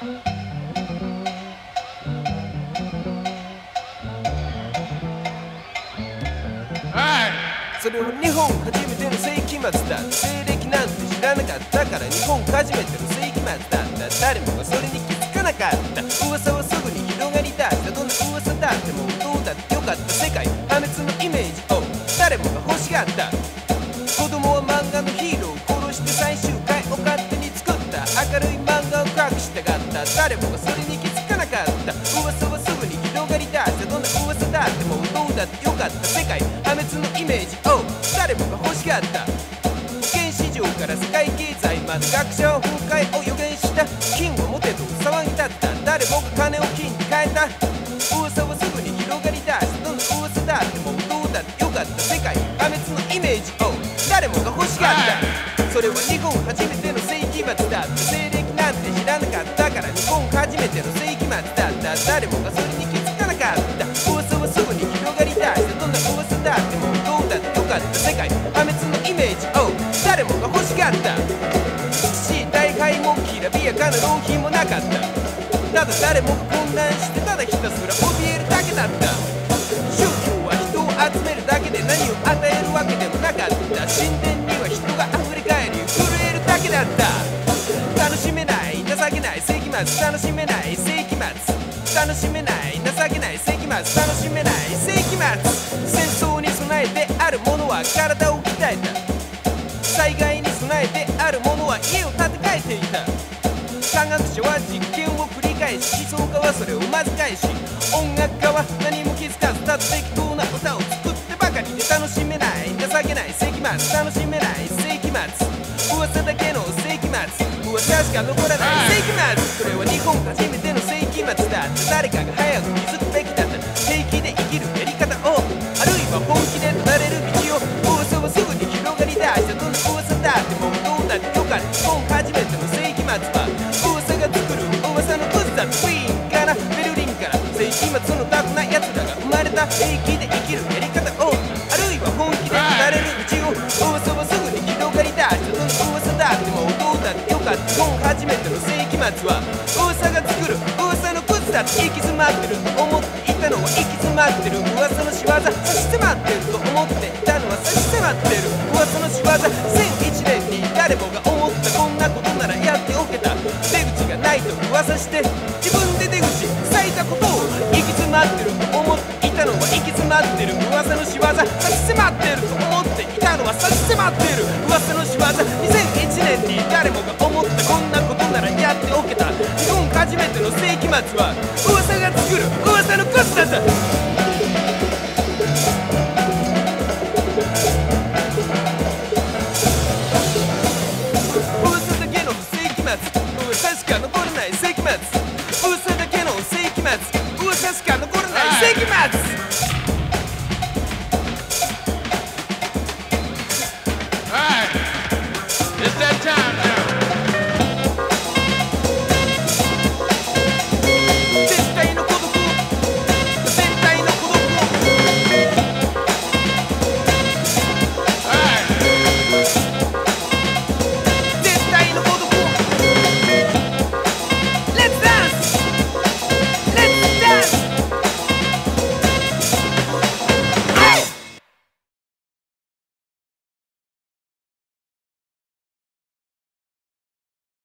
それは日本初めての世紀末だ。西暦なんて知らなかったから日本初めての世紀末だった。誰もがそれに気づかなかった。噂はすぐに広がりだした。どんな噂だってもどうだってよかった。世界破滅のイメージを誰もが欲しがった。子供は漫画のヒーローを殺して最終回を勝手に作った。明るい漫画を隠したかった。誰もがそれに気づかなかった。噂はすぐに広がりだした。どんな噂だってもどうだってよかった。世界破滅のイメージを誰もが欲しがった。保険市場から世界経済まで学者は崩壊を予言した。金を持てと騒ぎ立った。誰もが金を金に変えた。噂はすぐに広がりだした。どんな噂だってもどうだってよかった。世界破滅のイメージを誰もが欲しがった。それは日本初めての世紀末だった。西暦なんて知らなかったから日本初めての世紀末だった。誰もがそれに気づかなかった。噂はすぐに広がりだした。どんな噂だってもどうだってよかった。世界破滅のイメージを誰もが欲しがった。父大敗もきらびやかな浪費もなかった。ただ誰もが混乱してただひたすら怯えるだけだった。宗教は人を集めるだけで何を与えるわけでもなかった。神殿には人が溢れ返り震えるだけだった。楽しめない情けない世紀末。楽しめない世紀末。楽しめない情けない世紀末。楽しめない世紀末。戦争に備えてある者は体を鍛えた。災害に備えてある者は家を建て替えていた。科学者は実験を繰り返し、思想家はそれをまず返し、音楽家は何も気づかずただ適当な歌を作ってばかりで楽しめない情けない世紀末。楽しめない世紀末。噂だけの世紀末。噂しか残らない世紀末。それは日本初めての世紀末だった。誰かが早く気づくべきだった。平気で生きるやり方を、あるいは本気でなれる道を。噂はすぐに広がりだした。どんな噂だってもどうだってよかった。日本初めての世紀末は噂が作る噂のクズだ。ウィーンからベルリンから世紀末のタフな奴らが生まれた。平気で生きるやり方を、あるいは本気でなれる道を。噂はすぐに広がりだした。どんな噂だってもどうだってよかった。日本初めての世紀末は噂が作る噂のクズだって行き詰まってると思っていたのは行き詰まってる噂の仕業。差し迫ってると思っていたのは差し迫ってる噂の仕業。2001年に誰もが思ったこんなことならやっておけた。出口がないと噂して自分で出口塞いだことを行き詰まってると思っていたのは行き詰まってる噂の仕業。差し迫ってると思っていたのは差し迫ってる噂の仕業。2001年に誰もが思ったこんなことならやっておけた。日本初めての世紀末は噂が作る噂のクズだった。